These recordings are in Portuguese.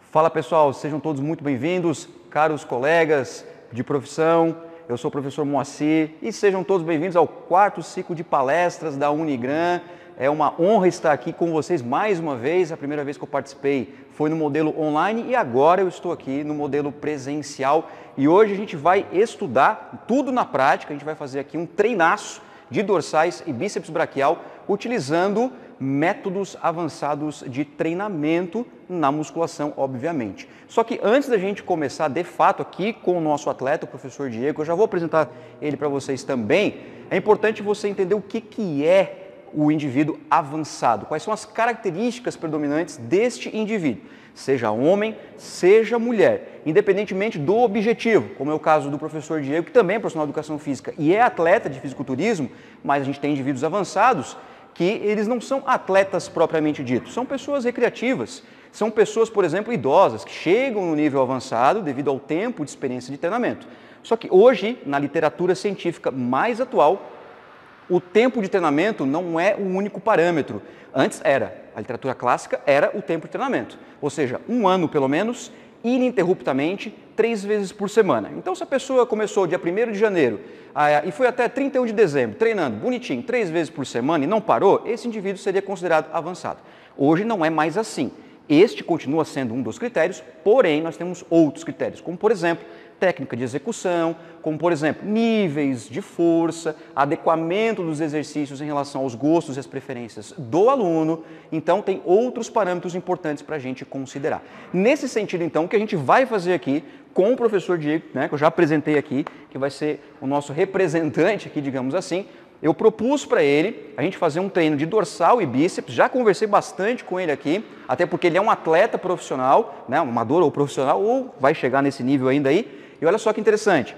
Fala pessoal, sejam todos muito bem-vindos, caros colegas de profissão. Eu sou o professor Moacir e sejam todos bem-vindos ao quarto ciclo de palestras da Unigran. É uma honra estar aqui com vocês mais uma vez. A primeira vez que eu participei foi no modelo online e agora eu estou aqui no modelo presencial. E hoje a gente vai estudar tudo na prática, a gente vai fazer aqui um treinaço de dorsais e bíceps braquial utilizando métodos avançados de treinamento na musculação, obviamente. Só que antes da gente começar de fato aqui com o nosso atleta, o professor Diego, eu já vou apresentar ele para vocês também, é importante você entender o que é o indivíduo avançado, quais são as características predominantes deste indivíduo, seja homem, seja mulher, independentemente do objetivo, como é o caso do professor Diego, que também é profissional de educação física e é atleta de fisiculturismo, mas a gente tem indivíduos avançados que eles não são atletas propriamente ditos, são pessoas recreativas, são pessoas, por exemplo, idosas, que chegam no nível avançado devido ao tempo de experiência de treinamento. Só que hoje, na literatura científica mais atual, o tempo de treinamento não é o único parâmetro. Antes era, a literatura clássica era o tempo de treinamento, ou seja, 1 ano pelo menos, ininterruptamente, 3 vezes por semana. Então, se a pessoa começou dia 1º de janeiro e foi até 31 de dezembro, treinando bonitinho, 3 vezes por semana e não parou, esse indivíduo seria considerado avançado. Hoje não é mais assim. Este continua sendo um dos critérios, porém nós temos outros critérios, como por exemplo, técnica de execução, como por exemplo, níveis de força, adequamento dos exercícios em relação aos gostos e às preferências do aluno. Então tem outros parâmetros importantes para a gente considerar. Nesse sentido então, o que a gente vai fazer aqui com o professor Diego, né, que eu já apresentei aqui, que vai ser o nosso representante aqui, digamos assim, eu propus para ele a gente fazer um treino de dorsal e bíceps, já conversei bastante com ele aqui, até porque ele é um atleta profissional, né, um amador ou profissional, ou vai chegar nesse nível ainda aí. E olha só que interessante,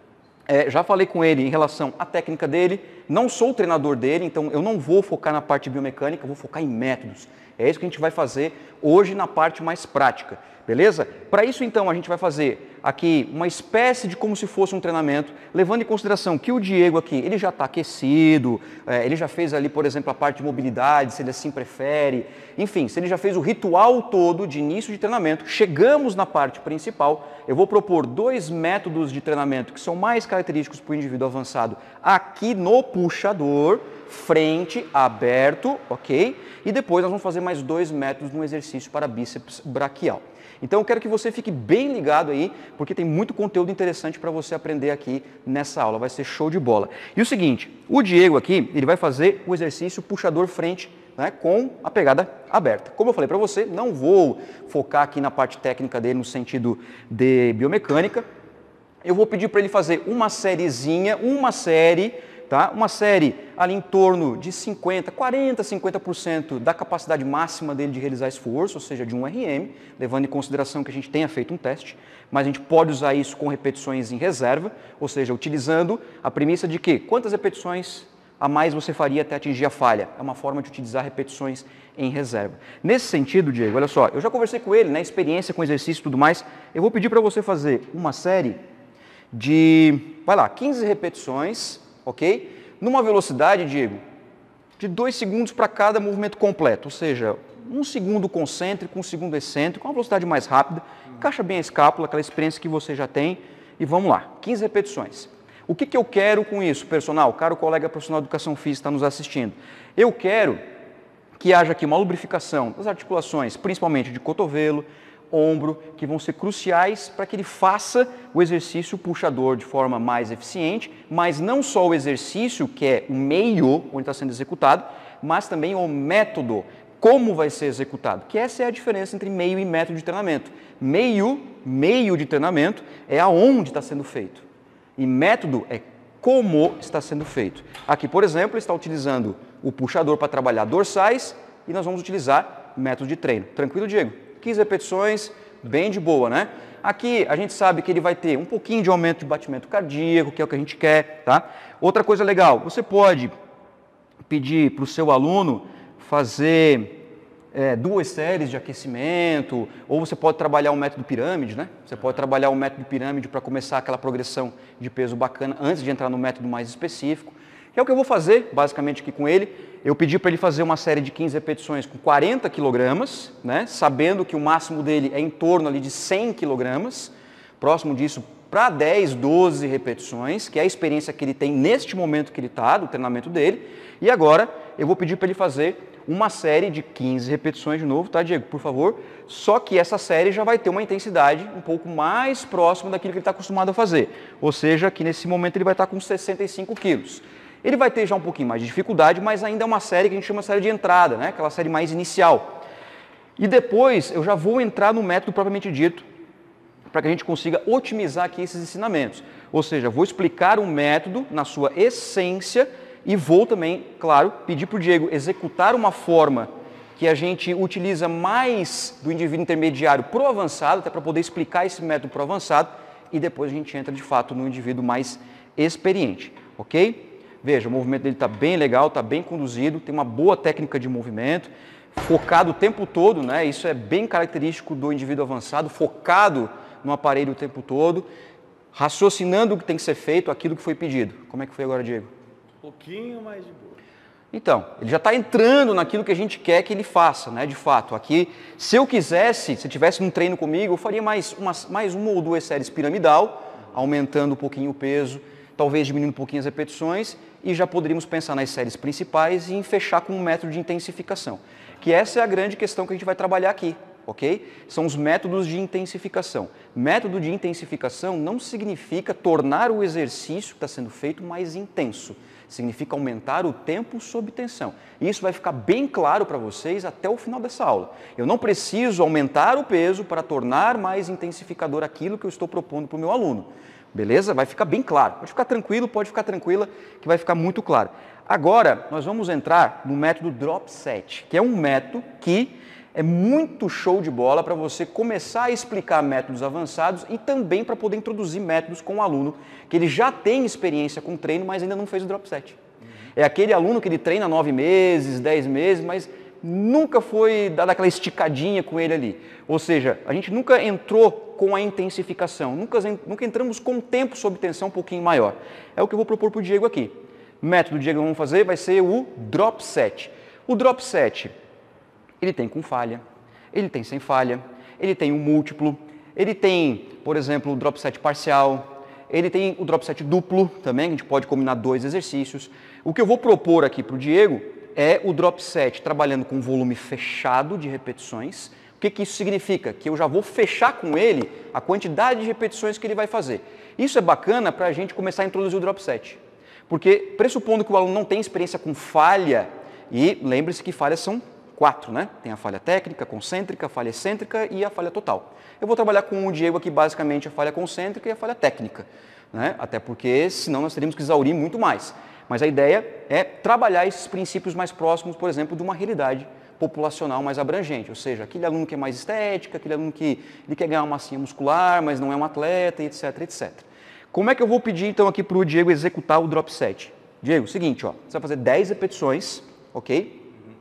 já falei com ele em relação à técnica dele, não sou o treinador dele, então eu não vou focar na parte biomecânica, vou focar em métodos. É isso que a gente vai fazer hoje na parte mais prática, beleza? Para isso então a gente vai fazer aqui uma espécie de como se fosse um treinamento, levando em consideração que o Diego aqui, ele já está aquecido, ele já fez ali, por exemplo, a parte de mobilidade, se ele assim prefere, enfim, se ele já fez o ritual todo de início de treinamento, chegamos na parte principal, eu vou propor 2 métodos de treinamento que são mais característicos para o indivíduo avançado aqui no puxador, frente, aberto, ok? E depois nós vamos fazer mais 2 métodos no exercício para bíceps braquial. Então eu quero que você fique bem ligado aí, porque tem muito conteúdo interessante para você aprender aqui nessa aula, vai ser show de bola. E o seguinte, o Diego aqui, ele vai fazer o exercício puxador frente, né, com a pegada aberta. Como eu falei para você, não vou focar aqui na parte técnica dele no sentido de biomecânica, eu vou pedir para ele fazer uma sériezinha, uma série ali em torno de 50% da capacidade máxima dele de realizar esforço, ou seja, de um RM, levando em consideração que a gente tenha feito um teste, mas a gente pode usar isso com repetições em reserva, ou seja, utilizando a premissa de que quantas repetições a mais você faria até atingir a falha. É uma forma de utilizar repetições em reserva. Nesse sentido, Diego, olha só, eu já conversei com ele, né, experiência com exercício e tudo mais, eu vou pedir para você fazer uma série de, 15 repetições, ok? Numa velocidade, Diego, de 2 segundos para cada movimento completo, ou seja, 1 segundo concêntrico, 1 segundo excêntrico, uma velocidade mais rápida, encaixa bem a escápula, aquela experiência que você já tem, e vamos lá, 15 repetições. O que eu quero com isso, personal? Caro colega profissional de educação física está nos assistindo. Eu quero que haja aqui uma lubrificação das articulações, principalmente de cotovelo, ombro, que vão ser cruciais para que ele faça o exercício puxador de forma mais eficiente, mas não só o exercício, que é o meio onde está sendo executado, mas também o método, como vai ser executado, que essa é a diferença entre meio e método de treinamento. Meio de treinamento é aonde está sendo feito, e método é como está sendo feito. Aqui, por exemplo, ele está utilizando o puxador para trabalhar dorsais e nós vamos utilizar método de treino. Tranquilo, Diego? 15 repetições, bem de boa, né? Aqui a gente sabe que ele vai ter um pouquinho de aumento de batimento cardíaco, que é o que a gente quer, tá? Outra coisa legal, você pode pedir para o seu aluno fazer 2 séries de aquecimento, ou você pode trabalhar o método pirâmide, né? Você pode trabalhar o método pirâmide para começar aquela progressão de peso bacana antes de entrar no método mais específico. Que é o que eu vou fazer, basicamente, aqui com ele. Eu pedi para ele fazer uma série de 15 repetições com 40 quilogramas, né? Sabendo que o máximo dele é em torno ali de 100 quilogramas, próximo disso para 10, 12 repetições, que é a experiência que ele tem neste momento que ele está, do treinamento dele. E agora eu vou pedir para ele fazer uma série de 15 repetições de novo, tá, Diego? Por favor. Só que essa série já vai ter uma intensidade um pouco mais próxima daquilo que ele está acostumado a fazer. Ou seja, que nesse momento ele vai estar com 65 quilos. Ele vai ter já um pouquinho mais de dificuldade, mas ainda é uma série que a gente chama de série de entrada, né? Aquela série mais inicial. E depois eu já vou entrar no método propriamente dito, para que a gente consiga otimizar aqui esses ensinamentos. Ou seja, vou explicar um método na sua essência e vou também, claro, pedir para o Diego executar uma forma que a gente utiliza mais do indivíduo intermediário para o avançado, até para poder explicar esse método para o avançado, e depois a gente entra de fato no indivíduo mais experiente, ok? Veja, o movimento dele está bem legal, está bem conduzido, tem uma boa técnica de movimento, focado o tempo todo, né? Isso é bem característico do indivíduo avançado, focado no aparelho o tempo todo, raciocinando o que tem que ser feito, aquilo que foi pedido. Como é que foi agora, Diego? Um pouquinho mais de boa. Então, ele já está entrando naquilo que a gente quer que ele faça, né? De fato, aqui, se eu quisesse, se tivesse num treino comigo, eu faria mais uma ou duas séries piramidal, aumentando um pouquinho o peso, talvez diminuindo um pouquinho as repetições, e já poderíamos pensar nas séries principais e em fechar com um método de intensificação. Que essa é a grande questão que a gente vai trabalhar aqui, ok? São os métodos de intensificação. Método de intensificação não significa tornar o exercício que está sendo feito mais intenso. Significa aumentar o tempo sob tensão. E isso vai ficar bem claro para vocês até o final dessa aula. Eu não preciso aumentar o peso para tornar mais intensificador aquilo que eu estou propondo para o meu aluno. Beleza? Vai ficar bem claro. Pode ficar tranquilo, pode ficar tranquila, que vai ficar muito claro. Agora, nós vamos entrar no método Drop Set, que é um método que é muito show de bola para você começar a explicar métodos avançados e também para poder introduzir métodos com o aluno que ele já tem experiência com treino, mas ainda não fez o drop set. É aquele aluno que ele treina 9 meses, 10 meses, mas nunca foi dada aquela esticadinha com ele ali. Ou seja, a gente nunca entrou com a intensificação, nunca entramos com o tempo sob tensão um pouquinho maior. É o que eu vou propor para o Diego aqui. O método do Diego que vamos fazer vai ser o drop set. O drop set, ele tem com falha, ele tem sem falha, ele tem um múltiplo, ele tem, por exemplo, o drop set parcial, ele tem o drop set duplo também, a gente pode combinar 2 exercícios. O que eu vou propor aqui para o Diego é o drop set trabalhando com volume fechado de repetições. O que isso significa? Que eu já vou fechar com ele a quantidade de repetições que ele vai fazer. Isso é bacana para a gente começar a introduzir o drop set. Porque pressupondo que o aluno não tem experiência com falha, e lembre-se que falhas são 4, né? Tem a falha técnica, concêntrica, a falha excêntrica e a falha total. Eu vou trabalhar com o Diego aqui basicamente a falha concêntrica e a falha técnica, né? Até porque senão nós teríamos que exaurir muito mais. Mas a ideia é trabalhar esses princípios mais próximos, por exemplo, de uma realidade populacional mais abrangente, ou seja, aquele aluno que é mais estética, aquele aluno que ele quer ganhar uma massinha muscular, mas não é um atleta, etc, etc. Como é que eu vou pedir então aqui para o Diego executar o drop set? Diego, seguinte, ó, você vai fazer 10 repetições, ok?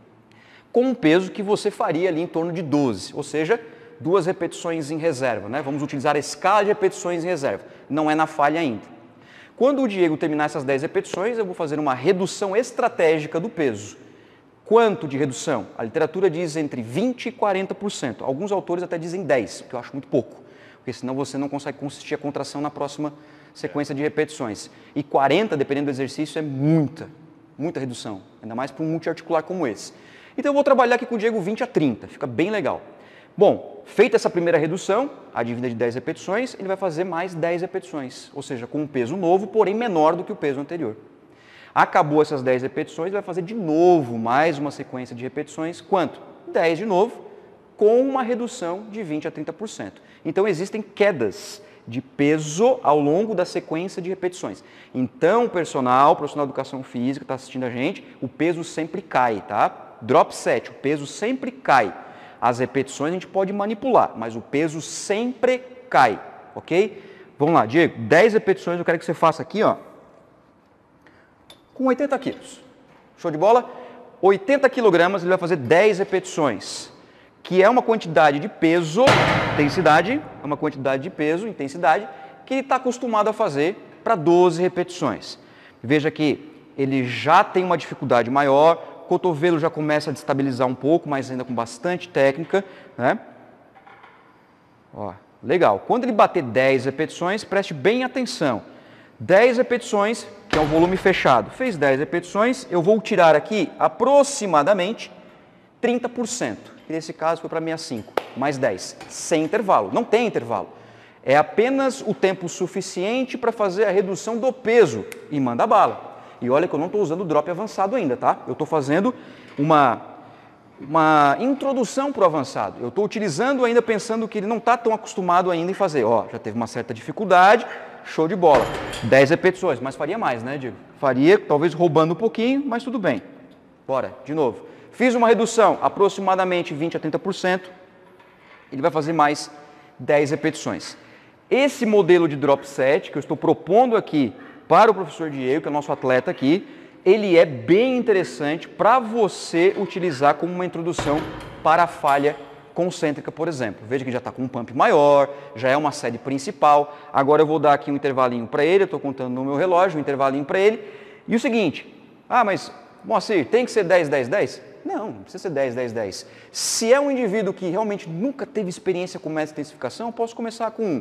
Com um peso que você faria ali em torno de 12, ou seja, 2 repetições em reserva, né? Vamos utilizar a escala de repetições em reserva, não é na falha ainda. Quando o Diego terminar essas 10 repetições, eu vou fazer uma redução estratégica do peso. Quanto de redução? A literatura diz entre 20% e 40%. Alguns autores até dizem 10%, que eu acho muito pouco, porque senão você não consegue consistir a contração na próxima sequência de repetições. E 40%, dependendo do exercício, é muita redução, ainda mais para um multiarticular como esse. Então eu vou trabalhar aqui com o Diego 20 a 30, fica bem legal. Bom, feita essa primeira redução, a dívida de 10 repetições, ele vai fazer mais 10 repetições, ou seja, com um peso novo, porém menor do que o peso anterior. Acabou essas 10 repetições, ele vai fazer de novo mais uma sequência de repetições, quanto? 10 de novo, com uma redução de 20 a 30%. Então existem quedas de peso ao longo da sequência de repetições. Então, profissional de educação física que está assistindo a gente, o peso sempre cai, tá? Drop set, o peso sempre cai. As repetições a gente pode manipular, mas o peso sempre cai, ok? Vamos lá, Diego, 10 repetições eu quero que você faça aqui, ó, com 80 quilos. Show de bola? 80 quilogramas, ele vai fazer 10 repetições, que é uma quantidade de peso, intensidade, é uma quantidade de peso, intensidade, que ele está acostumado a fazer para 12 repetições. Veja que ele já tem uma dificuldade maior, o cotovelo já começa a destabilizar um pouco, mas ainda com bastante técnica, né? Ó, legal. Quando ele bater 10 repetições, preste bem atenção. 10 repetições, que é um volume fechado. Fez 10 repetições, eu vou tirar aqui aproximadamente 30%. Que nesse caso foi para 65, mais 10, sem intervalo. Não tem intervalo. É apenas o tempo suficiente para fazer a redução do peso e manda bala. E olha que eu não estou usando o drop avançado ainda, tá? Eu estou fazendo uma introdução para o avançado. Eu estou utilizando ainda pensando que ele não está tão acostumado ainda em fazer. Ó, já teve uma certa dificuldade, show de bola. 10 repetições, mas faria mais, né, Diego? Faria, talvez roubando um pouquinho, mas tudo bem. Bora, de novo. Fiz uma redução, aproximadamente 20 a 30%. Ele vai fazer mais 10 repetições. Esse modelo de drop set que eu estou propondo aqui para o professor Diego, que é o nosso atleta aqui, ele é bem interessante para você utilizar como uma introdução para a falha concêntrica, por exemplo. Veja que já está com um pump maior, já é uma série principal. Agora eu vou dar aqui um intervalinho para ele, eu estou contando no meu relógio, um intervalinho para ele. E o seguinte, mas Moacir, tem que ser 10, 10, 10? Não precisa ser 10, 10, 10. Se é um indivíduo que realmente nunca teve experiência com método de intensificação, eu posso começar com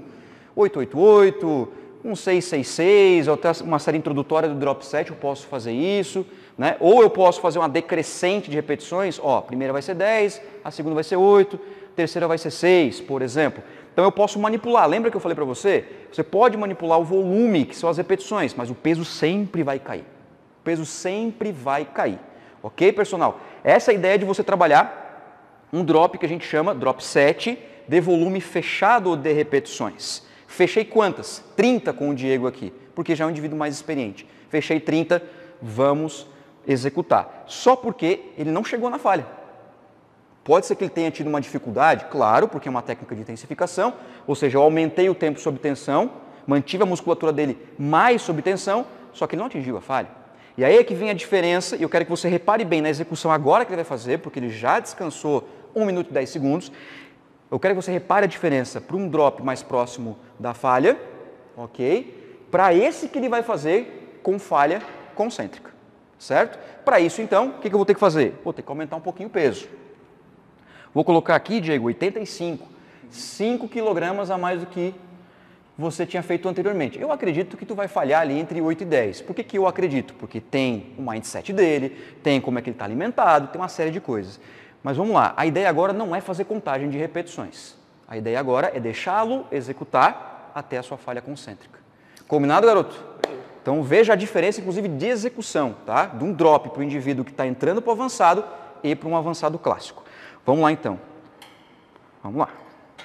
888, um 666, ou até uma série introdutória do drop set, eu posso fazer isso, né? Ou eu posso fazer uma decrescente de repetições, a primeira vai ser 10, a segunda vai ser 8, a terceira vai ser 6, por exemplo. Então eu posso manipular, lembra que eu falei para você? Você pode manipular o volume, que são as repetições, mas o peso sempre vai cair. O peso sempre vai cair, ok, personal? Essa é a ideia de você trabalhar um drop que a gente chama drop set de volume fechado de repetições. Fechei quantas? 30 com o Diego aqui, porque já é um indivíduo mais experiente. Fechei 30, vamos executar. Só porque ele não chegou na falha. Pode ser que ele tenha tido uma dificuldade, claro, porque é uma técnica de intensificação, ou seja, eu aumentei o tempo sob tensão, mantive a musculatura dele mais sob tensão, só que ele não atingiu a falha. E aí é que vem a diferença, e eu quero que você repare bem na execução agora que ele vai fazer, porque ele já descansou 1 minuto e 10 segundos. Eu quero que você repare a diferença para um drop mais próximo da falha, ok? Para esse que ele vai fazer com falha concêntrica, certo? Para isso, então, o que eu vou ter que fazer? Vou ter que aumentar um pouquinho o peso. Vou colocar aqui, Diego, 85, 5 kg a mais do que você tinha feito anteriormente. Eu acredito que tu vai falhar ali entre 8 e 10. Por que eu acredito? Porque tem o mindset dele, tem como é que ele está alimentado, tem uma série de coisas. Mas vamos lá, a ideia agora não é fazer contagem de repetições. A ideia agora é deixá-lo executar até a sua falha concêntrica. Combinado, garoto? Então veja a diferença, inclusive, de execução, tá? De um drop para o indivíduo que está entrando para o avançado e para um avançado clássico. Vamos lá, então. Vamos lá.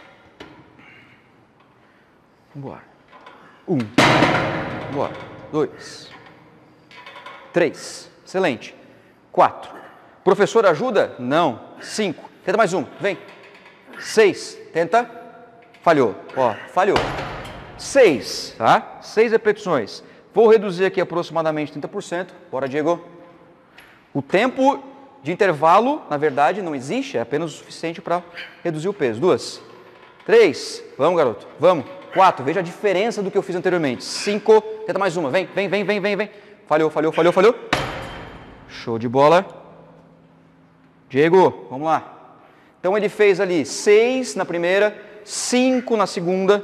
Vambora. 1. Vambora. 2. 3. Excelente. 4. Professor, ajuda? Não. 5. Tenta mais um. Vem. 6. Tenta. Falhou. Falhou. 6, tá? 6 repetições. Vou reduzir aqui aproximadamente 30%. Bora, Diego. O tempo de intervalo, na verdade, não existe. É apenas o suficiente para reduzir o peso. 2. 3. Vamos, garoto. Vamos. 4. Veja a diferença do que eu fiz anteriormente. 5. Tenta mais uma. Vem. Falhou. Show de bola. Diego, vamos lá. Então ele fez ali 6 na primeira, 5 na segunda,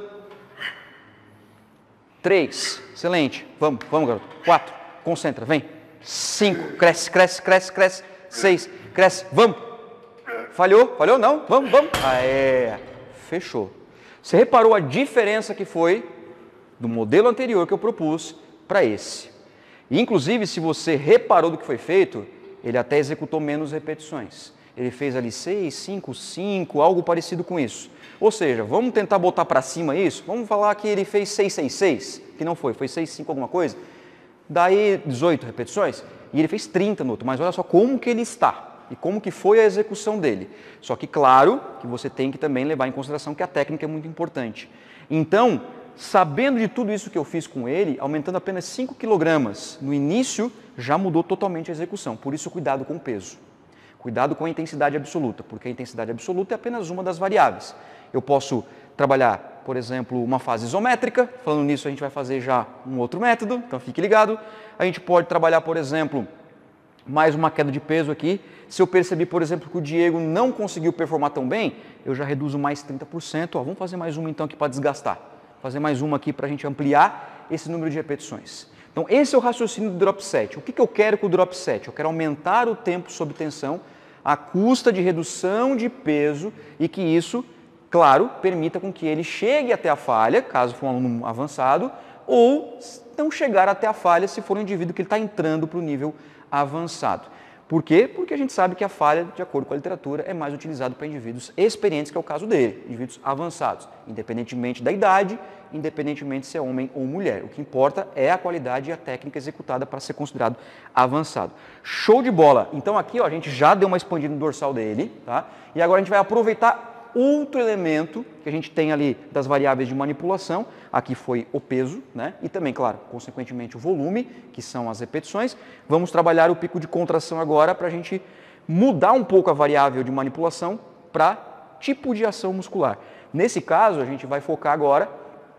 3, excelente. Vamos, garoto. 4, concentra, vem. 5, cresce. 6, cresce, vamos. Falhou? Não? Vamos. Fechou. Você reparou a diferença que foi do modelo anterior que eu propus para esse. E, inclusive, se você reparou do que foi feito, ele até executou menos repetições. Ele fez ali 6, 5, 5, algo parecido com isso. Ou seja, vamos tentar botar para cima isso? Vamos falar que ele fez 666, que não foi 6, 5 alguma coisa. Daí 18 repetições e ele fez 30 no outro. Mas olha só como que ele está e como que foi a execução dele. Só que claro que você tem que também levar em consideração que a técnica é muito importante. Então, sabendo de tudo isso que eu fiz com ele, aumentando apenas 5 kg no início, já mudou totalmente a execução. Por isso, cuidado com o peso. Cuidado com a intensidade absoluta, porque a intensidade absoluta é apenas uma das variáveis. Eu posso trabalhar por exemplo, uma fase isométrica. Falando nisso, a gente vai fazer já um outro método, então fique ligado. A gente pode trabalhar, por exemplo, mais uma queda de peso aqui. Se eu perceber, por exemplo, que o Diego não conseguiu performar tão bem, eu já reduzo mais 30%. Ó, vamos fazer mais uma então aqui para desgastar. Fazer mais uma aqui para a gente ampliar esse número de repetições. Então, esse é o raciocínio do drop set. O que eu quero com o drop set? Eu quero aumentar o tempo sob tensão à custa de redução de peso e que isso, claro, permita com que ele chegue até a falha, caso for um aluno avançado, ou não chegar até a falha se for um indivíduo que está entrando para o nível avançado. Por quê? Porque a gente sabe que a falha, de acordo com a literatura, é mais utilizado para indivíduos experientes, que é o caso dele, indivíduos avançados, independentemente da idade, independentemente se é homem ou mulher. O que importa é a qualidade e a técnica executada para ser considerado avançado. Show de bola! Então aqui ó, a gente já deu uma expandida no dorsal dele, tá? E agora a gente vai aproveitar outro elemento que a gente tem ali das variáveis de manipulação. Aqui foi o peso, né? E também, claro, consequentemente o volume, que são as repetições. Vamos trabalhar o pico de contração agora para a gente mudar um pouco a variável de manipulação para tipo de ação muscular. Nesse caso, a gente vai focar agora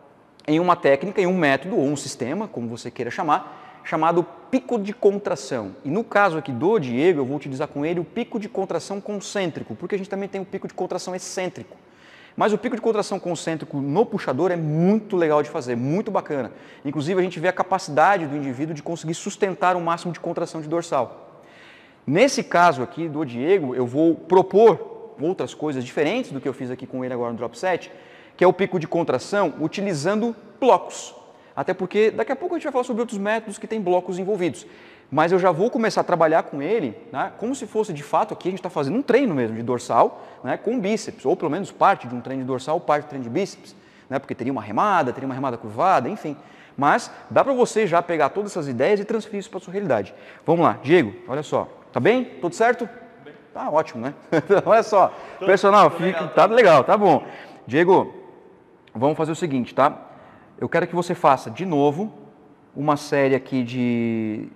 em uma técnica, em um método ou um sistema, como você queira chamar, chamado pico de contração. E no caso aqui do Diego, eu vou utilizar com ele o pico de contração concêntrico, porque a gente também tem o pico de contração excêntrico. Mas o pico de contração concêntrico no puxador é muito legal de fazer, muito bacana. Inclusive, a gente vê a capacidade do indivíduo de conseguir sustentar o máximo de contração de dorsal. Nesse caso aqui do Diego, eu vou propor outras coisas diferentes do que eu fiz aqui com ele agora no drop set, que é o pico de contração utilizando blocos. Até porque daqui a pouco a gente vai falar sobre outros métodos que têm blocos envolvidos. Mas eu já vou começar a trabalhar com ele, né, como se fosse de fato aqui a gente está fazendo um treino mesmo de dorsal, né, com bíceps, ou pelo menos parte de um treino de dorsal, parte de treino de bíceps, né, porque teria uma remada curvada, enfim. Mas dá para você já pegar todas essas ideias e transferir isso para a sua realidade. Vamos lá, Diego, olha só, tá bem? Tudo certo? Tá ótimo, né? Olha só, personal, tá legal, tá bom. Diego, vamos fazer o seguinte, tá? Eu quero que você faça de novo uma série aqui de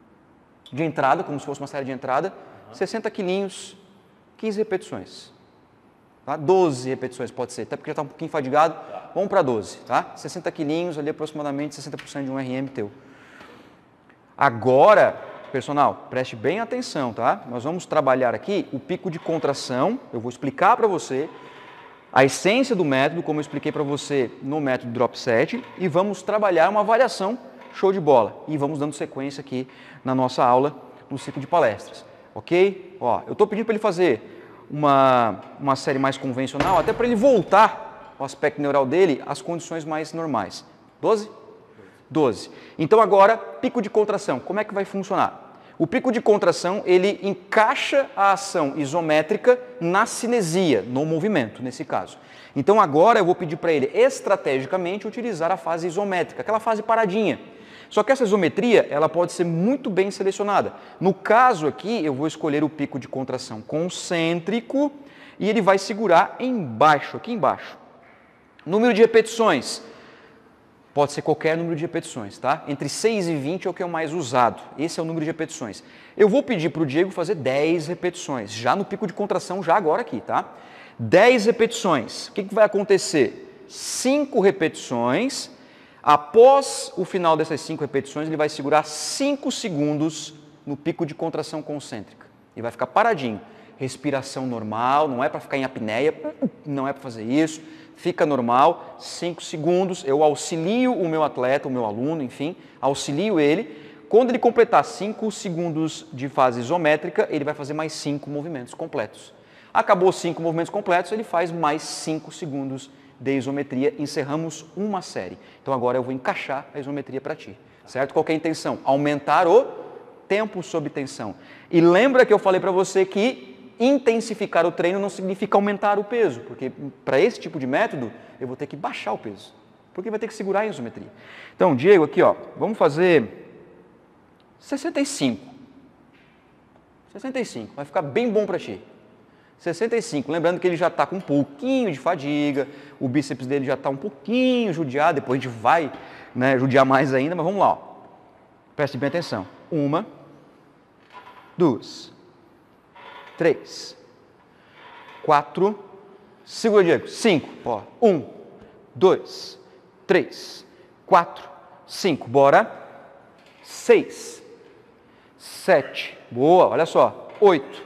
entrada, como se fosse uma série de entrada, 60 quilinhos, 15 repetições. Tá? 12 repetições pode ser, até porque já está um pouquinho fadigado. Vamos para 12, tá? 60 quilinhos, ali aproximadamente 60% de um RM teu. Agora, personal, preste bem atenção, tá? Nós vamos trabalhar aqui o pico de contração, eu vou explicar para você a essência do método, como eu expliquei para você no método Drop Set, e vamos trabalhar uma variação show de bola. E vamos dando sequência aqui na nossa aula, no ciclo de palestras, ok? Ó, eu estou pedindo para ele fazer uma série mais convencional, até para ele voltar o aspecto neural dele às condições mais normais. 12? 12. Então agora, pico de contração, como é que vai funcionar? O pico de contração, ele encaixa a ação isométrica na cinesia, no movimento, nesse caso. Então agora eu vou pedir para ele, estrategicamente, utilizar a fase isométrica, aquela fase paradinha. Só que essa isometria, ela pode ser muito bem selecionada. No caso aqui, eu vou escolher o pico de contração concêntrico e ele vai segurar embaixo, aqui embaixo. Número de repetições. Pode ser qualquer número de repetições, tá? Entre 6 e 20 é o que é o mais usado. Esse é o número de repetições. Eu vou pedir para o Diego fazer 10 repetições, já no pico de contração, já agora aqui, tá? 10 repetições. O que vai acontecer? 5 repetições. Após o final dessas 5 repetições, ele vai segurar 5 segundos no pico de contração concêntrica. E vai ficar paradinho. Respiração normal, não é para ficar em apneia, não é para fazer isso. Fica normal, 5 segundos, eu auxilio o meu atleta, o meu aluno, enfim, auxilio ele. Quando ele completar 5 segundos de fase isométrica, ele vai fazer mais 5 movimentos completos. Acabou 5 movimentos completos, ele faz mais 5 segundos de isometria, encerramos uma série. Então agora eu vou encaixar a isometria para ti, certo? Qual que é a intenção? Aumentar o tempo sob tensão. E lembra que eu falei para você que intensificar o treino não significa aumentar o peso, porque para esse tipo de método eu vou ter que baixar o peso, porque vai ter que segurar a isometria. Então, Diego, aqui ó, vamos fazer 65. 65, vai ficar bem bom para ti. 65, lembrando que ele já está com um pouquinho de fadiga, o bíceps dele já está um pouquinho judiado, depois a gente vai, né, judiar mais ainda, mas vamos lá, ó. Preste bem atenção. 1, 2, 3, 4, segura, Diego, 5, ó, 1, 2, 3, 4, 5. Bora. 6, 7. Boa, olha só. 8,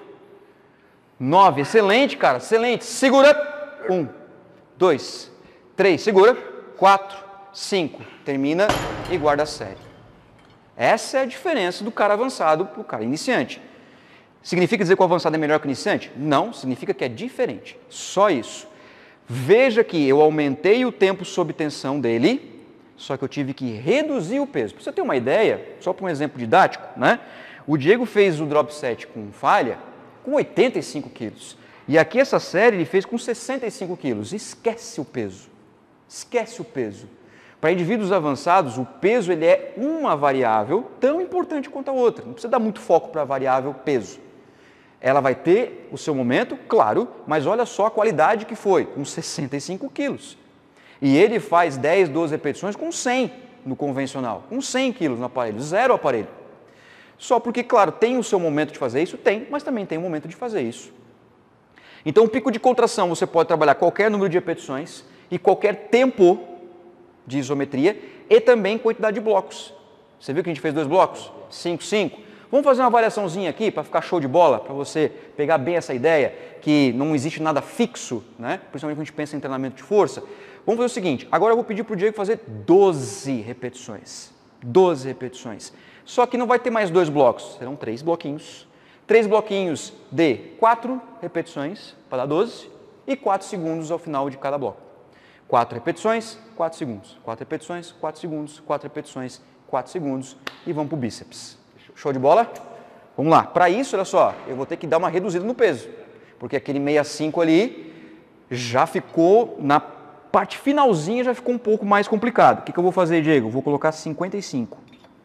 9. Excelente, cara. Excelente. Segura. 1, 2, 3. Segura. 4, 5. Termina e guarda a série. Essa é a diferença do cara avançado para o cara iniciante. Significa dizer que o avançado é melhor que o iniciante? Não, significa que é diferente. Só isso. Veja que eu aumentei o tempo sob tensão dele, só que eu tive que reduzir o peso. Para você ter uma ideia, só para um exemplo didático, né? O Diego fez o drop set com falha com 85 quilos. E aqui essa série ele fez com 65 quilos. Esquece o peso. Esquece o peso. Para indivíduos avançados, o peso ele é uma variável tão importante quanto a outra. Não precisa dar muito foco para a variável peso. Ela vai ter o seu momento, claro, mas olha só a qualidade que foi, com 65 quilos. E ele faz 10, 12 repetições com 100 no convencional, com 100 quilos no aparelho, zero aparelho. Só porque, claro, tem o seu momento de fazer isso? Tem, mas também tem o momento de fazer isso. Então, o pico de contração, você pode trabalhar qualquer número de repetições e qualquer tempo de isometria e também quantidade de blocos. Você viu que a gente fez 2 blocos? 5, 5. Vamos fazer uma variaçãozinha aqui para ficar show de bola, para você pegar bem essa ideia que não existe nada fixo, né? Principalmente quando a gente pensa em treinamento de força. Vamos fazer o seguinte, agora eu vou pedir para o Diego fazer 12 repetições. 12 repetições. Só que não vai ter mais 2 blocos, serão 3 bloquinhos. 3 bloquinhos de 4 repetições para dar 12 e 4 segundos ao final de cada bloco. 4 repetições, 4 segundos. 4 repetições, 4 segundos. 4 repetições, 4 segundos. E vamos para o bíceps. Show de bola? Vamos lá. Para isso, olha só, eu vou ter que dar uma reduzida no peso. Porque aquele 65 ali já ficou, na parte finalzinha já ficou um pouco mais complicado. O que eu vou fazer, Diego? Vou colocar 55.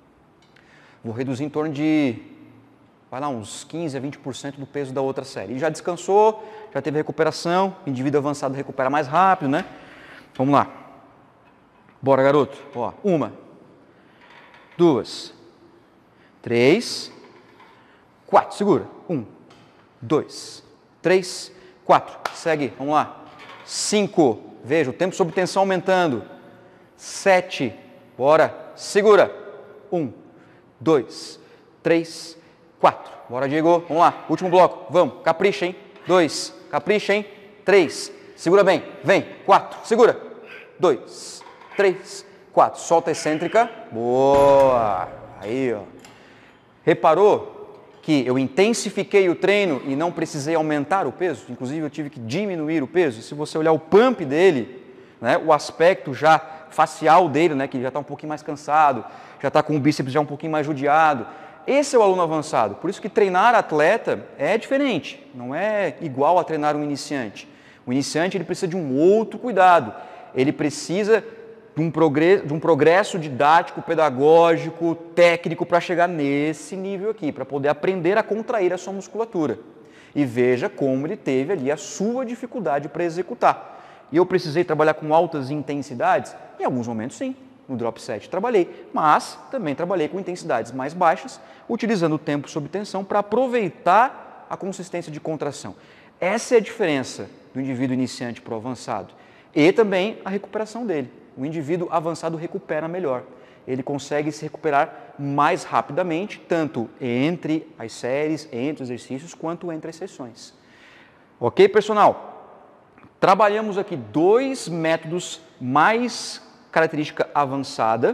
Vou reduzir em torno de, vai lá, uns 15 a 20% do peso da outra série. E já descansou, já teve recuperação, o indivíduo avançado recupera mais rápido, né? Vamos lá. Bora, garoto. Ó, 1, 2, 3, 4. Segura. 1, 2, 3, 4. Segue. Vamos lá. 5. Veja, o tempo sob tensão aumentando. 7. Bora. Segura. 1, 2, 3, 4. Bora, Diego. Vamos lá. Último bloco. Vamos. Capricha, hein? 2. Capricha, hein? 3. Segura bem. Vem. 4. Segura. 2, 3, 4. Solta a excêntrica. Boa. Aí, ó. Reparou que eu intensifiquei o treino e não precisei aumentar o peso? Inclusive, eu tive que diminuir o peso. Se você olhar o pump dele, né, o aspecto já facial dele, né, que já está um pouquinho mais cansado, já está com o bíceps já um pouquinho mais judiado. Esse é o aluno avançado. Por isso que treinar atleta é diferente. Não é igual a treinar um iniciante. O iniciante ele precisa de um outro cuidado. Ele precisa de um progresso didático, pedagógico, técnico para chegar nesse nível aqui, para poder aprender a contrair a sua musculatura. E veja como ele teve ali a sua dificuldade para executar. E eu precisei trabalhar com altas intensidades? Em alguns momentos sim, no drop set trabalhei, mas também trabalhei com intensidades mais baixas, utilizando o tempo sob tensão para aproveitar a consistência de contração. Essa é a diferença do indivíduo iniciante para o avançado. E também a recuperação dele. O indivíduo avançado recupera melhor. Ele consegue se recuperar mais rapidamente, tanto entre as séries, entre os exercícios, quanto entre as sessões. Ok, personal? Trabalhamos aqui 2 métodos mais característica avançada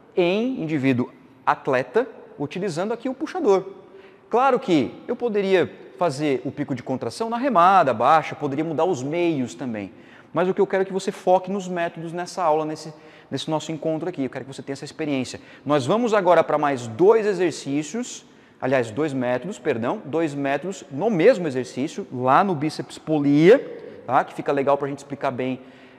em indivíduo atleta, utilizando aqui o puxador. Claro que eu poderia fazer o pico de contração na remada baixa, poderia mudar os meios também. Mas o que eu quero é que você foque nos métodos nessa aula, nesse nosso encontro aqui. Eu quero que você tenha essa experiência. Nós vamos agora para mais 2 exercícios, aliás, 2 métodos, perdão, 2 métodos no mesmo exercício, lá no bíceps polia, tá? Que fica legal para a gente explicar bem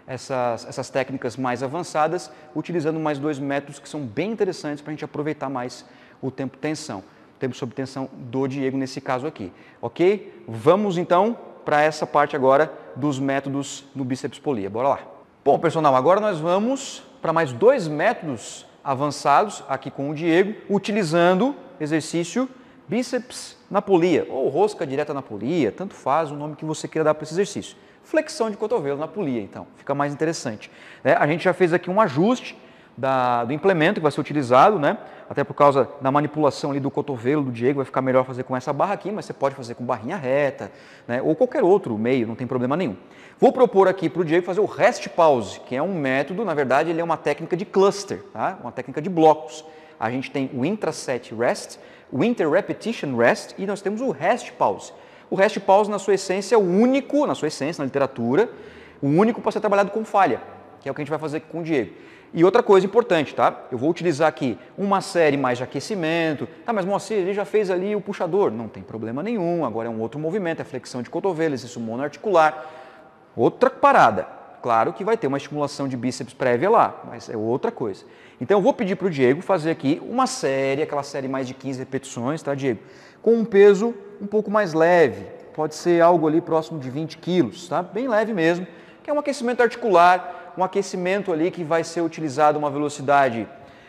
essas técnicas mais avançadas, utilizando mais 2 métodos que são bem interessantes para a gente aproveitar mais o tempo tensão. O tempo sob tensão do Diego nesse caso aqui. Ok? Vamos então para essa parte agora dos métodos no bíceps polia. Bora lá. Bom, pessoal, agora nós vamos para mais 2 métodos avançados aqui com o Diego, utilizando exercício bíceps na polia, ou rosca direta na polia, tanto faz o nome que você queira dar para esse exercício. flexão de cotovelo na polia, então, fica mais interessante. A gente já fez aqui um ajuste do implemento que vai ser utilizado, né? Até por causa da manipulação ali do cotovelo do Diego, vai ficar melhor fazer com essa barra aqui, mas você pode fazer com barrinha reta, né? Ou qualquer outro meio, não tem problema nenhum. Vou propor aqui para o Diego fazer o rest pause, que é um método, na verdade ele é uma técnica de cluster, tá? Uma técnica de blocos. A gente tem o intraset rest, o inter-repetition rest e nós temos o rest pause. O rest pause, na sua essência, é o único, na sua essência, na literatura, o único para ser trabalhado com falha, que é o que a gente vai fazer aqui com o Diego. E outra coisa importante, tá? Eu vou utilizar aqui uma série mais de aquecimento. Tá, mas Moacir, ele já fez ali o puxador. Não tem problema nenhum, agora é um outro movimento, é flexão de cotovelo, exercício monoarticular. Outra parada. Claro que vai ter uma estimulação de bíceps prévia lá, mas é outra coisa. Então eu vou pedir para o Diego fazer aqui uma série, aquela série mais de 15 repetições, tá, Diego? Com um peso um pouco mais leve. Pode ser algo ali próximo de 20 quilos, tá? Bem leve mesmo, que é um aquecimento articular, um aquecimento ali que vai ser utilizado uma velocidade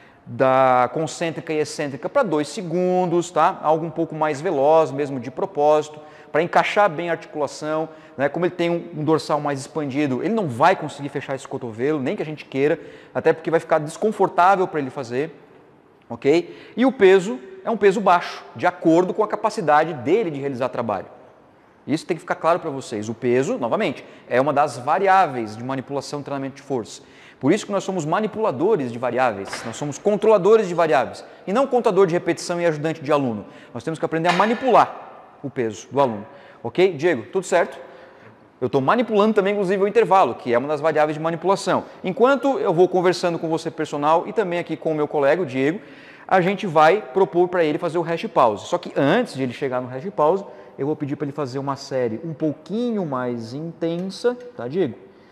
da concêntrica e excêntrica para 2 segundos, tá? Algo um pouco mais veloz mesmo de propósito, para encaixar bem a articulação, né? Como ele tem um dorsal mais expandido, ele não vai conseguir fechar esse cotovelo, nem que a gente queira, até porque vai ficar desconfortável para ele fazer, ok? E o peso é um peso baixo, de acordo com a capacidade dele de realizar trabalho. Isso tem que ficar claro para vocês. O peso, novamente, é uma das variáveis de manipulação e treinamento de força. Por isso que nós somos manipuladores de variáveis, nós somos controladores de variáveis e não contador de repetição e ajudante de aluno. Nós temos que aprender a manipular o peso do aluno. Ok? Diego, tudo certo? Eu estou manipulando também, inclusive, o intervalo, que é uma das variáveis de manipulação. Enquanto eu vou conversando com você, personal, e também aqui com o meu colega, o Diego, a gente vai propor para ele fazer o rest pause. Só que antes de ele chegar no rest pause, eu vou pedir para ele fazer uma série um pouquinho mais intensa, tá, Diego?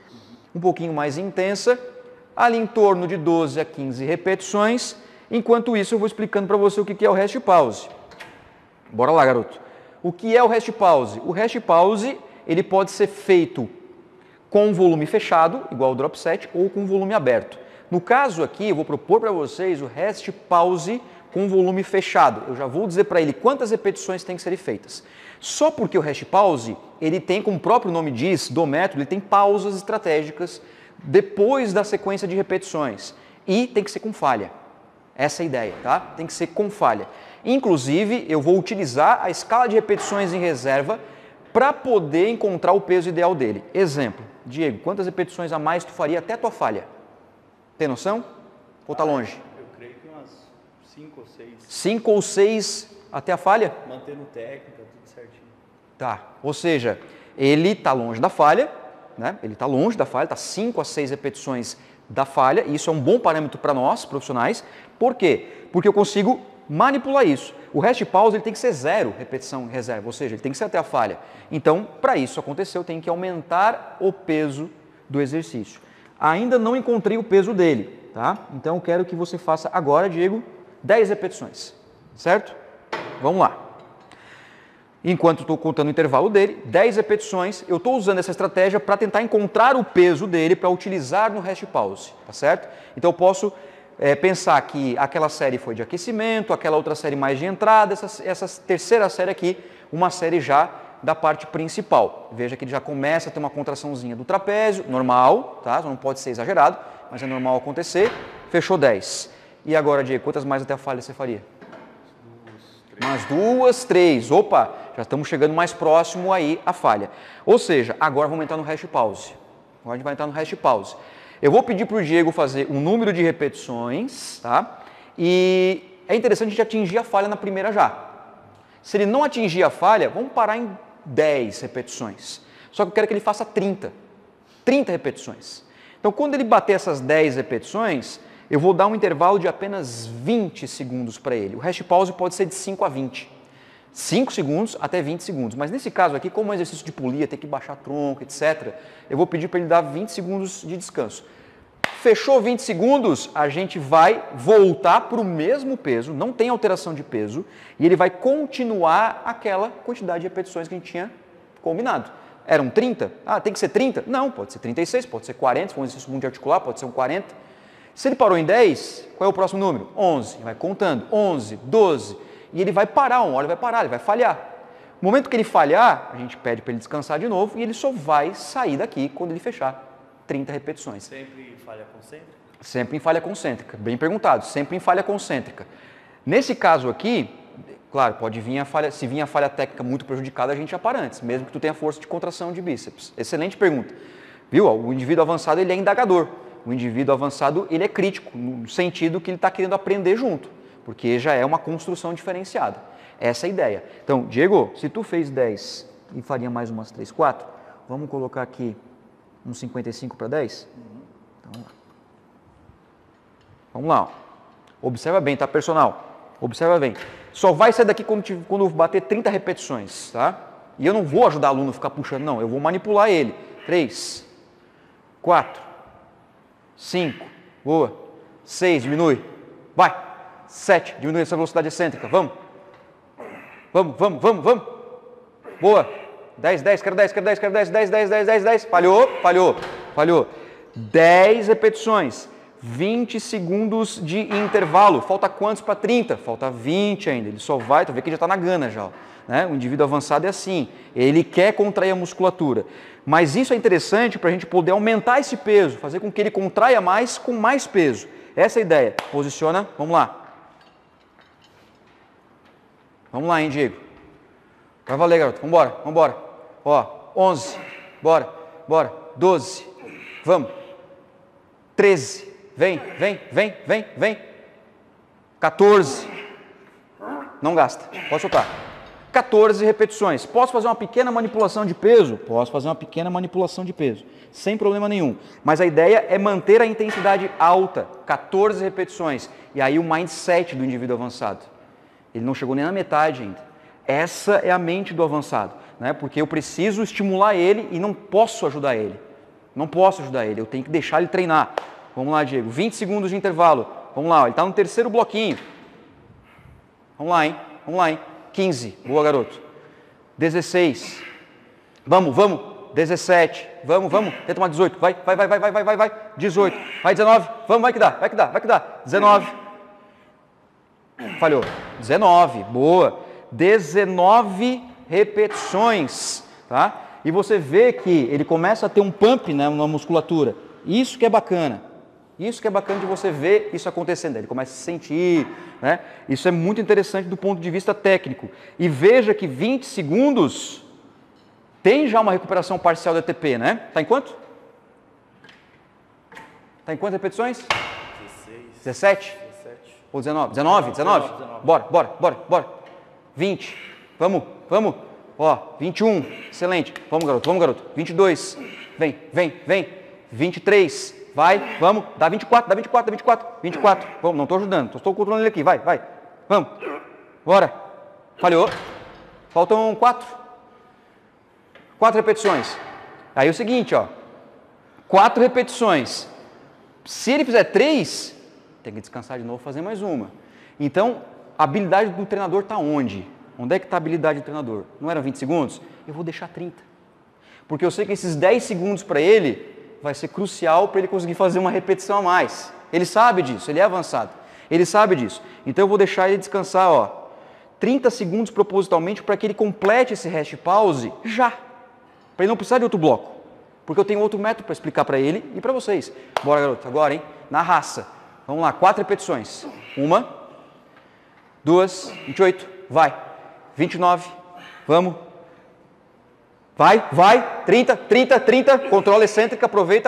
Um pouquinho mais intensa, ali em torno de 12 a 15 repetições. Enquanto isso, eu vou explicando para você o que é o rest pause. Bora lá, garoto. O que é o rest pause? O rest pause, ele pode ser feito com volume fechado, igual o drop set, ou com volume aberto. No caso aqui, eu vou propor para vocês o rest pause com volume fechado. Eu já vou dizer para ele quantas repetições têm que ser feitas. Só porque o rest pause, ele tem, como o próprio nome diz, do método, ele tem pausas estratégicas depois da sequência de repetições. E tem que ser com falha. Essa é a ideia, tá? Tem que ser com falha. Inclusive, eu vou utilizar a escala de repetições em reserva para poder encontrar o peso ideal dele. Exemplo, Diego, quantas repetições a mais tu faria até a tua falha? Tem noção? Ou tá longe? Eu creio que umas 5 ou 6. 5 ou 6 até a falha? Mantendo técnica, tudo certinho. Tá, ou seja, ele está longe da falha, né? Ele está longe da falha, está 5 a 6 repetições da falha, e isso é um bom parâmetro para nós, profissionais. Por quê? Porque eu consigo manipular isso. O rest pause ele tem que ser 0 repetição em reserva, ou seja, ele tem que ser até a falha. Então, para isso acontecer, eu tenho que aumentar o peso do exercício. Ainda não encontrei o peso dele, tá? Então, eu quero que você faça agora, Diego, 10 repetições, certo? Vamos lá. Enquanto estou contando o intervalo dele, 10 repetições, eu estou usando essa estratégia para tentar encontrar o peso dele para utilizar no rest pause, tá certo? Então eu posso pensar que aquela série foi de aquecimento, aquela outra série mais de entrada, essa terceira série aqui, uma série já da parte principal. Veja que ele já começa a ter uma contraçãozinha do trapézio, normal, tá? Não pode ser exagerado, mas é normal acontecer. Fechou 10. E agora, Diego, quantas mais até a falha você faria? Umas 2, 3. Opa, já estamos chegando mais próximo aí à falha. Ou seja, agora vamos entrar no rest pause. Agora a gente vai entrar no rest pause. Eu vou pedir para o Diego fazer um número de repetições, tá? E é interessante a gente atingir a falha na primeira já. Se ele não atingir a falha, vamos parar em 10 repetições. Só que eu quero que ele faça 30. 30 repetições. Então, quando ele bater essas 10 repetições, eu vou dar um intervalo de apenas 20 segundos para ele. O rest pause pode ser de 5 a 20. 5 segundos até 20 segundos. Mas nesse caso aqui, como é um exercício de polia, tem que baixar tronco, etc., eu vou pedir para ele dar 20 segundos de descanso. Fechou 20 segundos, a gente vai voltar para o mesmo peso, não tem alteração de peso, e ele vai continuar aquela quantidade de repetições que a gente tinha combinado. Eram 30? Ah, tem que ser 30? Não, pode ser 36, pode ser 40, se for um exercício multiarticular, pode ser um 40. Se ele parou em 10, qual é o próximo número? 11. Vai contando. 11, 12. E ele vai parar, uma hora ele vai parar, ele vai falhar. No momento que ele falhar, a gente pede para ele descansar de novo e ele só vai sair daqui quando ele fechar 30 repetições. Sempre em falha concêntrica? Sempre em falha concêntrica. Bem perguntado, sempre em falha concêntrica. Nesse caso aqui, claro, pode vir a falha, se vir a falha técnica muito prejudicada, a já para antes, mesmo que tu tenha força de contração de bíceps. Excelente pergunta. Viu? O indivíduo avançado ele é indagador. O indivíduo avançado ele é crítico, no sentido que ele está querendo aprender junto, porque já é uma construção diferenciada. Essa é a ideia. Então, Diego, se tu fez 10 e faria mais umas 3, 4, vamos colocar aqui uns 55 para 10? Então, vamos lá. Ó. Observa bem, tá, personal? Observa bem. Só vai sair daqui quando bater 30 repetições, tá? E eu não vou ajudar o aluno a ficar puxando, não. Eu vou manipular ele. 3, 4, 5, boa. 6, diminui. Vai. 7, diminui essa velocidade excêntrica. Vamos. Vamos. Boa. 10, quero 10. 10. Falhou. 10 repetições. 20 segundos de intervalo. Falta quantos para 30? Falta 20 ainda. Ele só vai, tu vê que já está na gana já. Né? O indivíduo avançado é assim. Ele quer contrair a musculatura. Mas isso é interessante para a gente poder aumentar esse peso, fazer com que ele contraia mais com mais peso. Essa é a ideia. Posiciona, vamos lá. Vamos lá, hein, Diego? Vai valer, garoto. Vambora. Ó, 11. Bora. 12. Vamos. 13. Vem. 14. Não gasta. Pode soltar. 14 repetições. Posso fazer uma pequena manipulação de peso? Posso fazer uma pequena manipulação de peso. Sem problema nenhum. Mas a ideia é manter a intensidade alta. 14 repetições. E aí o mindset do indivíduo avançado. Ele não chegou nem na metade ainda. Essa é a mente do avançado. Né? Porque eu preciso estimular ele e não posso ajudar ele. Eu tenho que deixar ele treinar. Vamos lá, Diego. 20 segundos de intervalo. Vamos lá, ó. Ele está no terceiro bloquinho. Vamos lá, hein. 15. Boa, garoto. 16. Vamos. 17. Vamos. Tenta tomar 18. Vai. 18. Vai, 19. Vamos, vai que dá. 19. Falhou. 19. Boa. 19 repetições, tá? E você vê que ele começa a ter um pump, né, na musculatura. Isso que é bacana. Isso que é bacana de você ver isso acontecendo. Ele começa a se sentir, né? Isso é muito interessante do ponto de vista técnico. E veja que 20 segundos tem já uma recuperação parcial do ETP, né? Tá em quanto? Tá em quantas repetições? 16. 17? Ou 19? 19. Bora. 20. Vamos. Ó, 21. Excelente. Vamos, garoto. 22. Vem. 23. Vai, vamos. Dá 24. 24. Vamos, não estou ajudando. Estou controlando ele aqui. Vai. Vamos. Bora. Falhou. Faltam 4. 4 repetições. Aí é o seguinte, ó. 4 repetições. Se ele fizer 3, tem que descansar de novo e fazer mais uma. Então, a habilidade do treinador está onde? Onde é que está a habilidade do treinador? Não eram 20 segundos? Eu vou deixar 30. Porque eu sei que esses 10 segundos para ele vai ser crucial para ele conseguir fazer uma repetição a mais. Ele sabe disso, ele é avançado. Ele sabe disso. Então eu vou deixar ele descansar, ó, 30 segundos propositalmente para que ele complete esse rest pause já. Para ele não precisar de outro bloco. Porque eu tenho outro método para explicar para ele e para vocês. Bora, garoto, agora, hein? Na raça. Vamos lá, 4 repetições. 1, 2, 28, vai. 29, vamos. Vai. 30. Controla excêntrica, aproveita.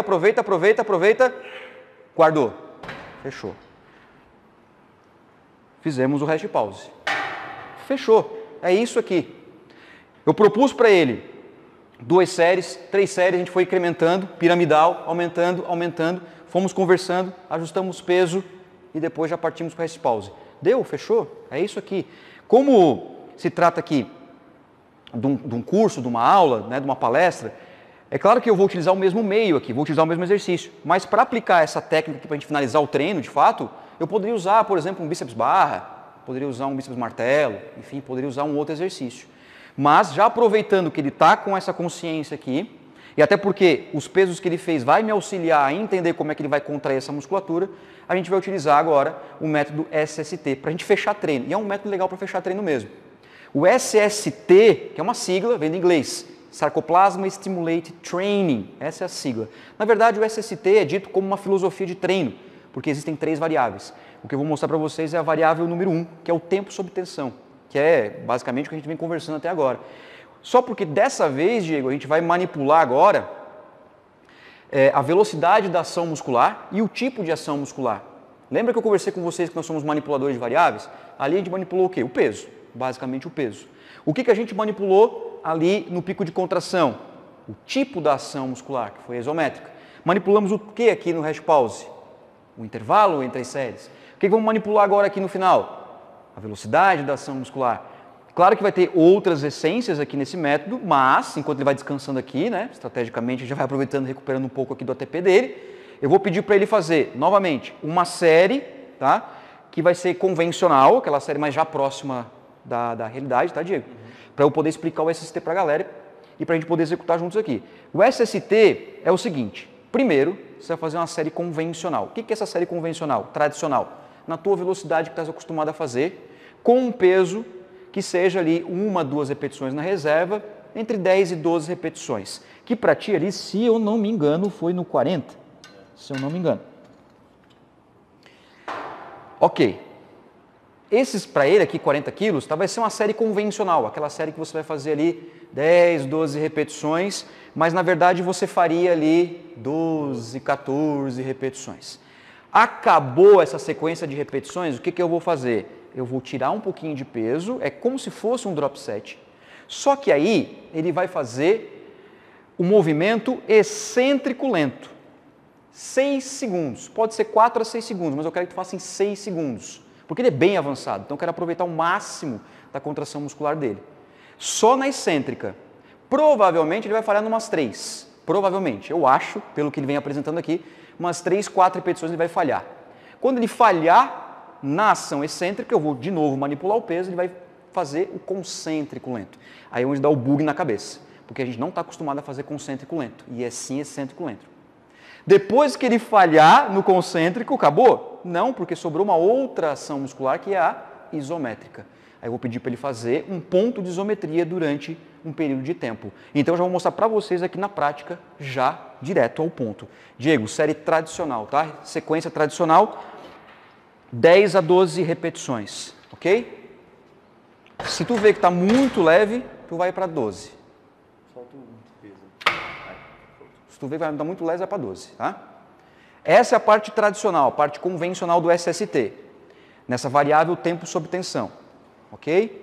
Guardou. Fechou. Fizemos o rest pause. Fechou. É isso aqui. Eu propus para ele 2 séries, 3 séries, a gente foi incrementando, piramidal, aumentando. Fomos conversando, ajustamos peso e depois já partimos para o rest pause. Deu? Fechou? É isso aqui. Como se trata aqui de um curso, de uma aula, né, de uma palestra, é claro que eu vou utilizar o mesmo meio aqui, vou utilizar o mesmo exercício, mas para aplicar essa técnica aqui para a gente finalizar o treino, de fato, eu poderia usar, por exemplo, um bíceps barra, poderia usar um bíceps martelo, enfim, poderia usar um outro exercício. Mas já aproveitando que ele está com essa consciência aqui, e até porque os pesos que ele fez vai me auxiliar a entender como é que ele vai contrair essa musculatura, a gente vai utilizar agora o método SST para a gente fechar treino. E é um método legal para fechar treino mesmo. O SST, que é uma sigla, vem do inglês, Sarcoplasma Stimulate Training, essa é a sigla. Na verdade, o SST é dito como uma filosofia de treino, porque existem 3 variáveis. O que eu vou mostrar para vocês é a variável número 1, que é o tempo sob tensão, que é basicamente o que a gente vem conversando até agora. Só porque dessa vez, Diego, a gente vai manipular agora a velocidade da ação muscular e o tipo de ação muscular. Lembra que eu conversei com vocês que nós somos manipuladores de variáveis? Ali a gente manipulou o quê? O peso, basicamente o peso. O que a gente manipulou ali no pico de contração? O tipo da ação muscular, que foi a isométrica. Manipulamos o que aqui no rest pause? O intervalo entre as séries. O que vamos manipular agora aqui no final? A velocidade da ação muscular. Claro que vai ter outras essências aqui nesse método, mas enquanto ele vai descansando aqui, né, estrategicamente, a gente já vai aproveitando, recuperando um pouco aqui do ATP dele, eu vou pedir para ele fazer, novamente, uma série, tá, que vai ser convencional, aquela série mais já próxima da realidade, tá, Diego? Para eu poder explicar o SST para a galera e para a gente poder executar juntos aqui. O SST é o seguinte, primeiro, você vai fazer uma série convencional. O que é essa série convencional, tradicional? Na tua velocidade que estás acostumado a fazer, com um peso que seja ali 1 a 2 repetições na reserva, entre 10 e 12 repetições. Que para ti ali, se eu não me engano, foi no 40. Se eu não me engano. Ok. Esses para ele aqui, 40 quilos, tá, vai ser uma série convencional, aquela série que você vai fazer ali 10, 12 repetições, mas na verdade você faria ali 12, 14 repetições. Acabou essa sequência de repetições, o que eu vou fazer? Eu vou tirar um pouquinho de peso, é como se fosse um drop set, só que aí ele vai fazer o movimento excêntrico lento. 6 segundos, pode ser 4 a 6 segundos, mas eu quero que tu faça em 6 segundos, porque ele é bem avançado, então eu quero aproveitar o máximo da contração muscular dele. Só na excêntrica, provavelmente ele vai falhar numas 3, provavelmente, eu acho, pelo que ele vem apresentando aqui, umas 3, 4 repetições ele vai falhar. Quando ele falhar na ação excêntrica, eu vou de novo manipular o peso, ele vai fazer o concêntrico lento. Aí é onde dá o bug na cabeça, porque a gente não está acostumado a fazer concêntrico lento, e é sim excêntrico lento. Depois que ele falhar no concêntrico, acabou? Não, porque sobrou uma outra ação muscular que é a isométrica. Aí eu vou pedir para ele fazer um ponto de isometria durante um período de tempo. Então eu já vou mostrar para vocês aqui na prática, já direto ao ponto. Diego, série tradicional, tá? Sequência tradicional, 10 a 12 repetições, ok? Se tu vê que está muito leve, tu vai para 12. Falta muito peso. Se tu vê que vai estar muito leve, vai para 12, tá? Essa é a parte tradicional, a parte convencional do SST, nessa variável tempo sob tensão, ok?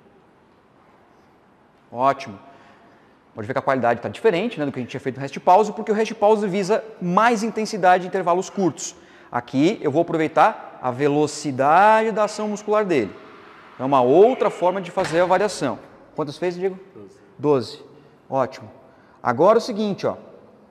Ótimo. Pode ver que a qualidade está diferente, né, do que a gente tinha feito no rest pause, porque o rest pause visa mais intensidade em intervalos curtos. Aqui eu vou aproveitar a velocidade da ação muscular dele. É uma outra forma de fazer a variação. Quantas vezes, Diego? 12. Ótimo. Agora o seguinte, ó.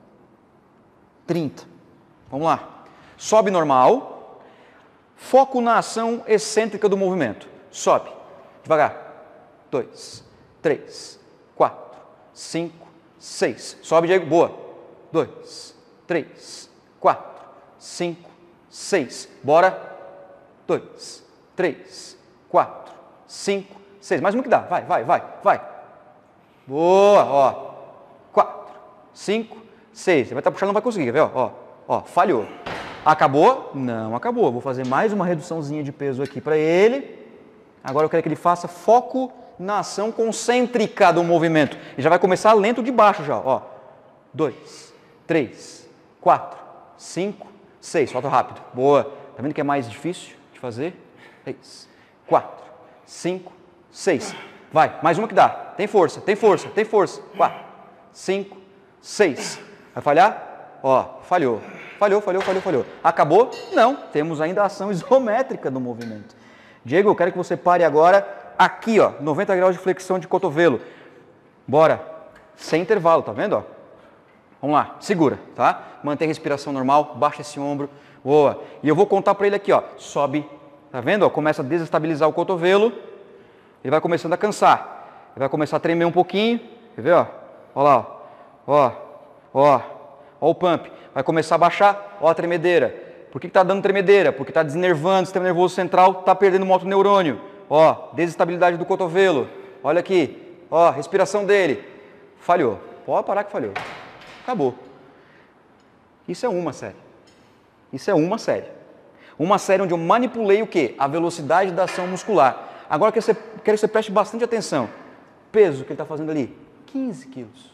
30. Vamos lá. Sobe normal. Foco na ação excêntrica do movimento. Sobe. Devagar. 2, 3, 4, 5, 6. Sobe, Diego. Boa. 2, 3, 4, 5, 6. Bora. 2, 3, 4, 5, 6. Mais um que dá. Vai, vai, vai, vai. Boa. Ó. 4, 5, 6. Você vai estar puxando, não vai conseguir. Quer ver? Ó, falhou. Acabou? Não acabou. Vou fazer mais uma reduçãozinha de peso aqui para ele. Agora eu quero que ele faça foco na ação concêntrica do movimento. E já vai começar lento de baixo já. Ó. 2, 3, 4, 5, 6. Solta rápido. Boa. Tá vendo que é mais difícil de fazer? 3, 4, 5, 6. Vai. Mais uma que dá. Tem força, tem força, tem força. 4, 5, 6. Vai falhar? Ó, falhou. Falhou, falhou, falhou, falhou. Acabou? Não. Temos ainda a ação isométrica do movimento. Diego, eu quero que você pare agora aqui, ó, 90 graus de flexão de cotovelo. Bora. Sem intervalo, tá vendo, ó? Vamos lá. Segura, tá? Mantém a respiração normal, baixa esse ombro. Boa. E eu vou contar para ele aqui, ó. Sobe. Tá vendo, ó? Começa a desestabilizar o cotovelo. Ele vai começando a cansar. Ele vai começar a tremer um pouquinho. Quer ver, ó? Ó lá, ó. Ó. Ó o pump. Vai começar a baixar, ó a tremedeira. Por que está dando tremedeira? Porque está desnervando o sistema nervoso central, está perdendo motoneurônio. Ó, desestabilidade do cotovelo. Olha aqui, ó, respiração dele. Falhou. Pode parar que falhou. Acabou. Isso é uma série. Isso é uma série. Uma série onde eu manipulei o quê? A velocidade da ação muscular. Agora quero que você preste bastante atenção. O peso que ele está fazendo ali, 15 quilos.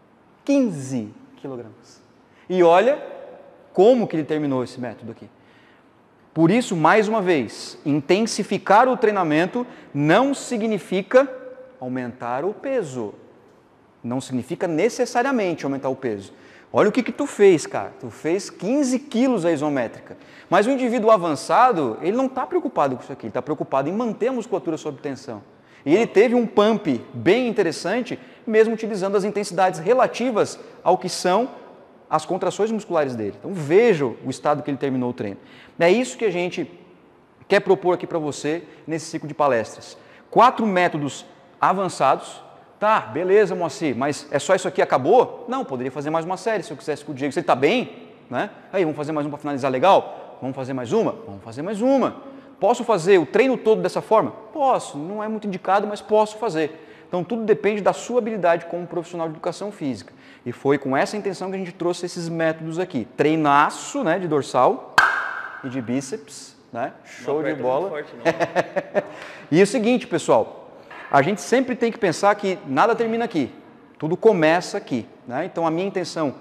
15 quilogramas. E olha como que ele terminou esse método aqui. Por isso, mais uma vez, intensificar o treinamento não significa aumentar o peso. Não significa necessariamente aumentar o peso. Olha o que tu fez, cara. Tu fez 15 quilos a isométrica. Mas o indivíduo avançado, ele não está preocupado com isso aqui. Ele está preocupado em manter a musculatura sob tensão. E ele teve um pump bem interessante, mesmo utilizando as intensidades relativas ao que são as contrações musculares dele. Então veja o estado que ele terminou o treino. É isso que a gente quer propor aqui para você nesse ciclo de palestras. 4 métodos avançados. Tá, beleza, Moacir, mas é só isso aqui, acabou? Não, poderia fazer mais uma série se eu quisesse com o Diego. Se ele está bem, né? Aí, vamos fazer mais uma para finalizar legal? Vamos fazer mais uma? Vamos fazer mais uma. Posso fazer o treino todo dessa forma? Posso, não é muito indicado, mas posso fazer. Então, tudo depende da sua habilidade como profissional de educação física. E foi com essa intenção que a gente trouxe esses métodos aqui. Treinaço, né, de dorsal e de bíceps, né? Show de bola. Forte, não. E é o seguinte, pessoal. A gente sempre tem que pensar que nada termina aqui, tudo começa aqui, né? Então a minha intenção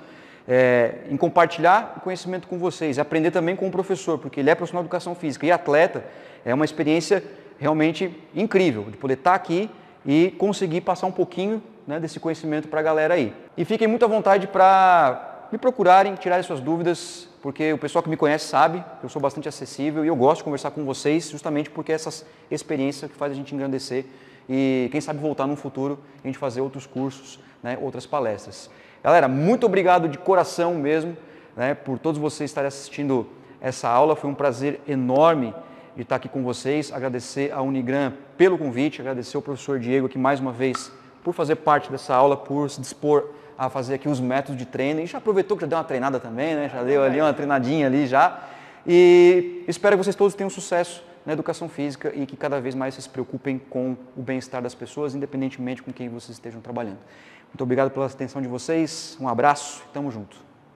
é em compartilhar o conhecimento com vocês, aprender também com o professor, porque ele é profissional de educação física e atleta, é uma experiência realmente incrível de poder estar aqui e conseguir passar um pouquinho, né, desse conhecimento para a galera aí. E fiquem muito à vontade para me procurarem, tirarem suas dúvidas, porque o pessoal que me conhece sabe que eu sou bastante acessível e eu gosto de conversar com vocês justamente porque essa experiência que faz a gente engrandecer e quem sabe voltar no futuro a gente fazer outros cursos, né, outras palestras. Galera, muito obrigado de coração mesmo, né, por todos vocês estarem assistindo essa aula. Foi um prazer enorme de estar aqui com vocês. Agradecer a Unigran pelo convite, agradecer ao professor Diego aqui mais uma vez por fazer parte dessa aula, por se dispor a fazer aqui os métodos de treino. E já aproveitou que já deu uma treinada também, né, já deu ali uma treinadinha ali já. E espero que vocês todos tenham sucesso na educação física e que cada vez mais se preocupem com o bem-estar das pessoas, independentemente com quem vocês estejam trabalhando. Muito obrigado pela atenção de vocês, um abraço e tamo junto.